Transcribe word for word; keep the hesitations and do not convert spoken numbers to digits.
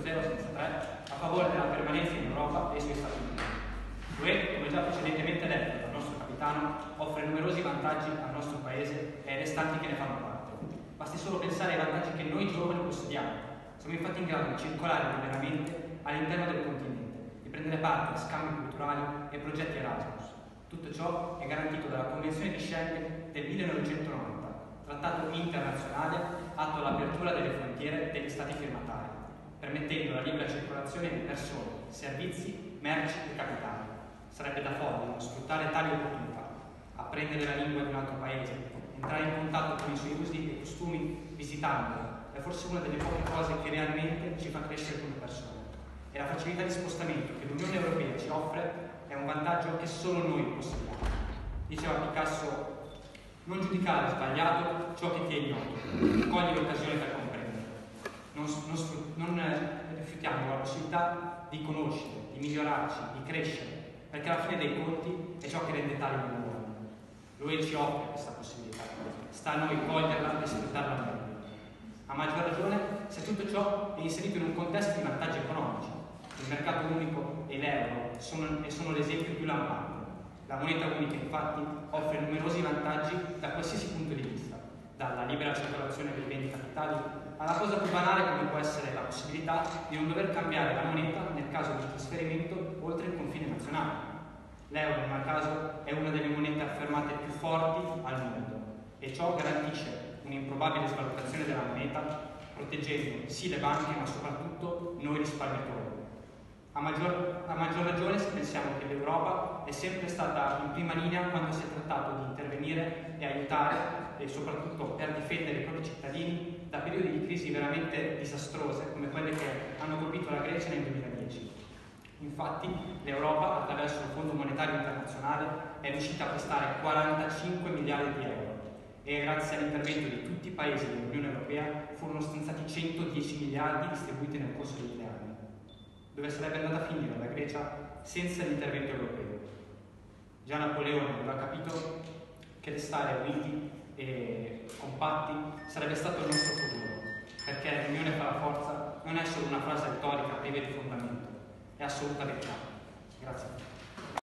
zero senza tre, a favore della permanenza in Europa e ai suoi Stati Uniti. L'U E, come già precedentemente detto dal nostro capitano, offre numerosi vantaggi al nostro paese e ai restanti che ne fanno parte. Basti solo pensare ai vantaggi che noi giovani possediamo. Siamo infatti in grado di circolare liberamente all'interno del continente, di prendere parte a scambi culturali e progetti Erasmus. Tutto ciò è garantito dalla Convenzione di Schengen del millenovecentonovanta, trattato internazionale atto all'apertura delle frontiere degli Stati firmatari, permettendo la libera circolazione di persone, servizi, merci e capitali. Sarebbe da folli non sfruttare tali opportunità, apprendere la lingua di un altro paese, entrare in contatto con i suoi usi e costumi visitandolo, è forse una delle poche cose che realmente ci fa crescere come persone. E la facilità di spostamento che l'Unione Europea ci offre è un vantaggio che solo noi possediamo. Diceva Picasso: non giudicare sbagliato ciò che ti è ignoto, cogli l'occasione per comprendere. Non, non, non rifiutiamo la possibilità di conoscere, di migliorarci, di crescere, perché alla fine dei conti è ciò che rende tale un uomo. Lui ci offre questa possibilità, sta a noi coglierla e sfruttarla meglio. A maggior ragione se tutto ciò è inserito in un contesto di vantaggi economici. Il mercato unico e l'euro sono, sono l'esempio più lampante. La moneta unica, infatti, offre numerosi vantaggi da qualsiasi punto di vista, dalla libera circolazione dei beni capitali alla cosa più banale come può essere la possibilità di non dover cambiare la moneta nel caso di trasferimento oltre il confine nazionale. L'euro, in tal caso, è una delle monete affermate più forti al mondo e ciò garantisce un'improbabile svalutazione della moneta, proteggendo sì le banche ma soprattutto noi risparmiatori. A maggior, a maggior ragione se pensiamo che l'Europa è sempre stata in prima linea quando si è trattato di intervenire e aiutare e soprattutto per difendere i propri cittadini da periodi di crisi veramente disastrose come quelle che hanno colpito la Grecia nel duemiladieci. Infatti l'Europa, attraverso il Fondo Monetario Internazionale, è riuscita a prestare quarantacinque miliardi di euro e grazie all'intervento di tutti i paesi dell'Unione Europea furono stanziati centodieci miliardi distribuiti nel corso dei tre anni. Dove sarebbe andata a finire la Grecia senza l'intervento europeo? Già Napoleone aveva capito che restare uniti e compatti sarebbe stato il nostro futuro, perché l'unione fa la forza non è solo una frase retorica priva di fondamento, è assoluta verità. Grazie.